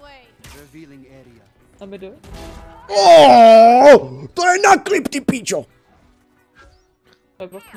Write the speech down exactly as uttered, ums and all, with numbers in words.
Tam jdu. Oh, to je na klip, ty píčo!